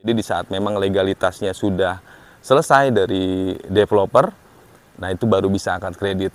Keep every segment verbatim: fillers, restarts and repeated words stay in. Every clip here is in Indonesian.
Jadi di saat memang legalitasnya sudah selesai dari developer, nah itu baru bisa angkat kredit.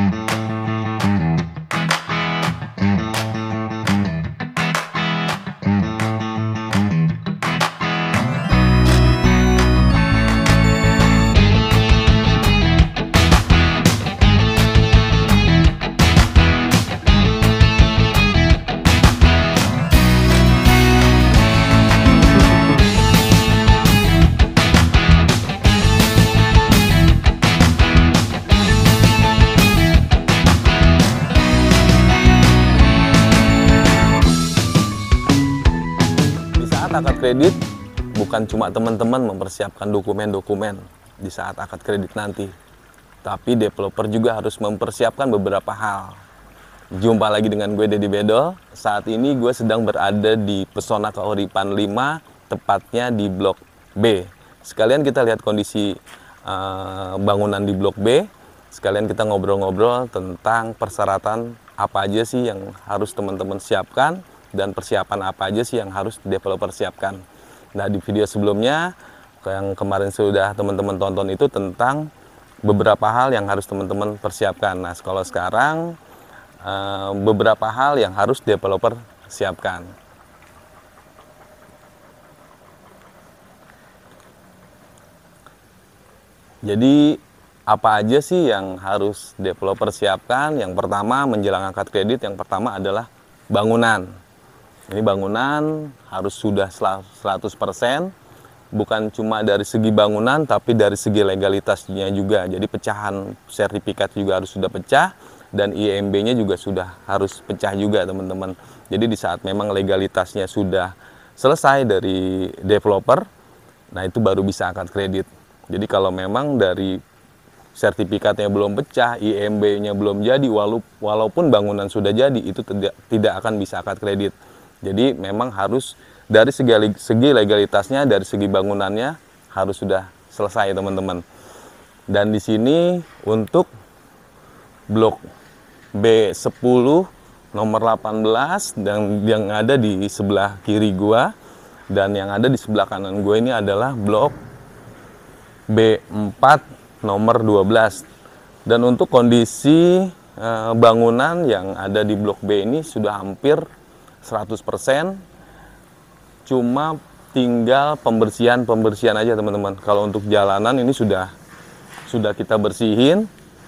Akad kredit bukan cuma teman-teman mempersiapkan dokumen-dokumen di saat akad kredit nanti, tapi developer juga harus mempersiapkan beberapa hal. Jumpa lagi dengan gue Deddy Bedol. Saat ini gue sedang berada di Pesona Keuripan lima, tepatnya di Blok B. Sekalian kita lihat kondisi uh, bangunan di Blok B. Sekalian kita ngobrol-ngobrol tentang persyaratan apa aja sih yang harus teman-teman siapkan, dan persiapan apa aja sih yang harus developer siapkan. Nah, di video sebelumnya yang kemarin sudah teman-teman tonton itu tentang beberapa hal yang harus teman-teman persiapkan. Nah, kalau sekarang eh, beberapa hal yang harus developer siapkan. Jadi apa aja sih yang harus developer siapkan? Yang pertama menjelang akad kredit, yang pertama adalah bangunan. Ini bangunan harus sudah seratus persen, bukan cuma dari segi bangunan, tapi dari segi legalitasnya juga. Jadi pecahan sertifikat juga harus sudah pecah, dan I M B-nya juga sudah harus pecah juga, teman-teman. Jadi di saat memang legalitasnya sudah selesai dari developer, nah itu baru bisa angkat kredit. Jadi kalau memang dari sertifikatnya belum pecah, I M B-nya belum jadi, walaupun bangunan sudah jadi, itu tidak, tidak akan bisa angkat kredit. Jadi memang harus dari segi, segi legalitasnya, dari segi bangunannya harus sudah selesai, teman-teman. Dan di sini untuk Blok B sepuluh nomor delapan belas, dan yang ada di sebelah kiri gua dan yang ada di sebelah kanan gua ini adalah Blok B empat nomor dua belas. Dan untuk kondisi eh, bangunan yang ada di Blok B ini sudah hampir seratus persen, cuma tinggal pembersihan-pembersihan aja, teman-teman. Kalau untuk jalanan ini sudah sudah kita bersihin.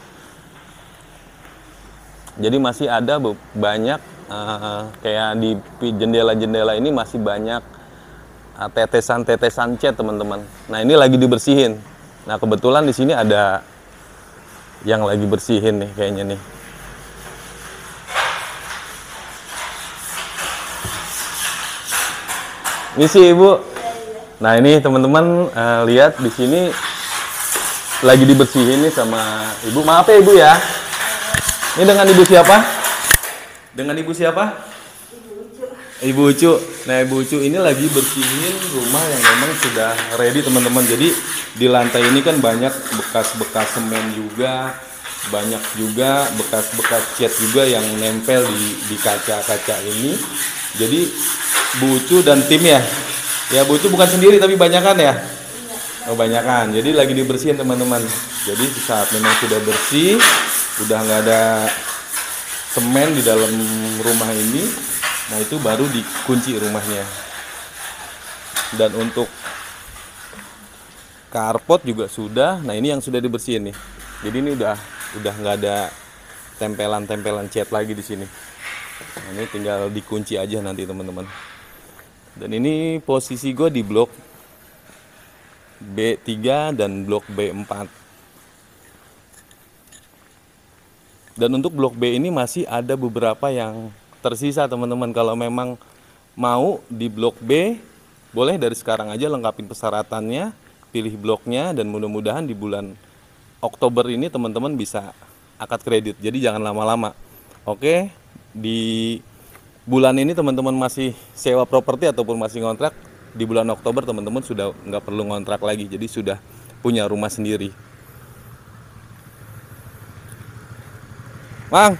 Jadi masih ada banyak uh, kayak di jendela-jendela ini masih banyak uh, tetesan-tetesan cat, teman-teman. Nah, ini lagi dibersihin. Nah, kebetulan di sini ada yang lagi bersihin nih kayaknya nih. Misi Ibu. Nah, ini teman-teman uh, lihat di sini lagi dibersihin nih sama Ibu. Maaf ya Ibu ya. Ini dengan Ibu siapa? Dengan Ibu siapa? Ibu Ucu. Ibu Ucu. Nah, Ibu Ucu ini lagi bersihin rumah yang memang sudah ready, teman-teman. Jadi di lantai ini kan banyak bekas-bekas semen juga, banyak juga bekas-bekas cat juga yang nempel di di kaca-kaca ini. Jadi Bu Ucu dan tim ya. Ya, Bu Ucu bukan sendiri tapi banyakan ya? Oh, banyakan. Jadi lagi dibersihin, teman-teman. Jadi saat memang sudah bersih, udah nggak ada semen di dalam rumah ini, nah itu baru dikunci rumahnya. Dan untuk carport juga sudah. Nah, ini yang sudah dibersihin nih. Jadi ini udah udah nggak ada tempelan-tempelan cat lagi di sini. Nah, ini tinggal dikunci aja nanti, teman-teman. Dan ini posisi gue di blok B tiga dan blok B empat. Dan untuk blok B ini masih ada beberapa yang tersisa, teman-teman. Kalau memang mau di blok B, boleh dari sekarang aja lengkapin persyaratannya, pilih bloknya, dan mudah-mudahan di bulan Oktober ini teman-teman bisa akad kredit. Jadi jangan lama-lama. Oke, di bulan ini teman-teman masih sewa properti ataupun masih ngontrak, di bulan Oktober teman-teman sudah nggak perlu ngontrak lagi, jadi sudah punya rumah sendiri. Mang.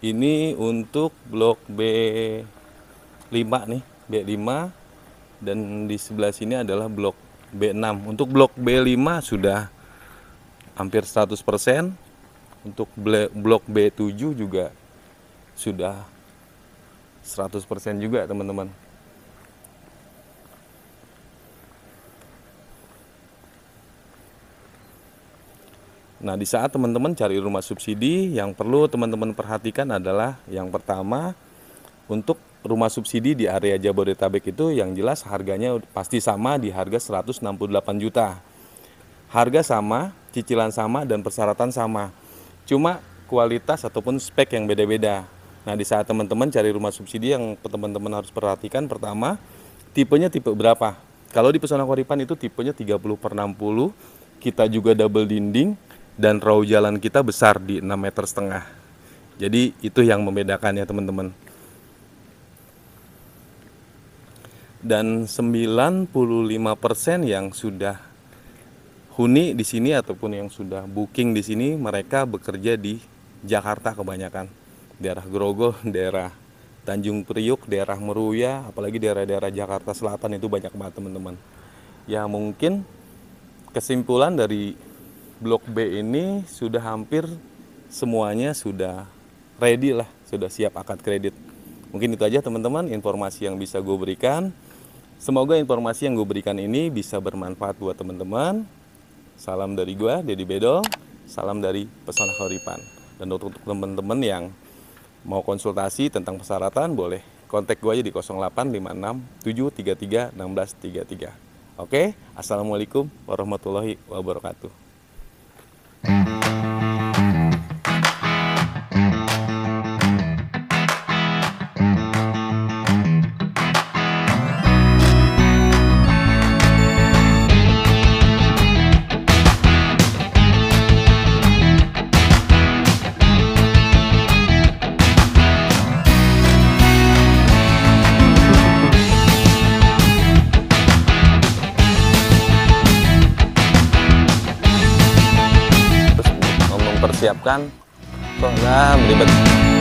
Ini untuk blok B lima nih, B lima, dan di sebelah sini adalah blok B enam. Untuk blok B lima sudah hampir seratus persen. Untuk blok B tujuh juga sudah seratus persen juga, teman-teman. Nah, di saat teman-teman cari rumah subsidi, yang perlu teman-teman perhatikan adalah yang pertama, untuk rumah subsidi di area Jabodetabek itu yang jelas harganya pasti sama di harga seratus enam puluh delapan juta. Harga sama, cicilan sama, dan persyaratan sama. Cuma kualitas ataupun spek yang beda-beda. Nah, di saat teman-teman cari rumah subsidi yang teman-teman harus perhatikan, pertama, tipenya tipe berapa. Kalau di Pesona Koripan itu tipenya tiga puluh per enam puluh, kita juga double dinding, dan row jalan kita besar di enam meter setengah. Jadi itu yang membedakan ya, teman-teman. Dan sembilan puluh lima persen yang sudah huni di sini ataupun yang sudah booking di sini, mereka bekerja di Jakarta kebanyakan. Daerah Grogol, daerah Tanjung Priuk, daerah Meruya, apalagi daerah-daerah Jakarta Selatan itu banyak banget, teman-teman. Ya, mungkin kesimpulan dari blok B ini sudah hampir semuanya sudah ready lah, sudah siap akad kredit. Mungkin itu aja, teman-teman, informasi yang bisa gue berikan. Semoga informasi yang gue berikan ini bisa bermanfaat buat teman-teman. Salam dari gue, Dedi Bedol. Salam dari Pesona Koripan. Dan untuk teman-teman yang mau konsultasi tentang persyaratan, boleh kontak gue aja di nol delapan lima enam tujuh tiga tiga enam satu tiga tiga. Oke, assalamualaikum warahmatullahi wabarakatuh. Persiapkan kok nggak ribet.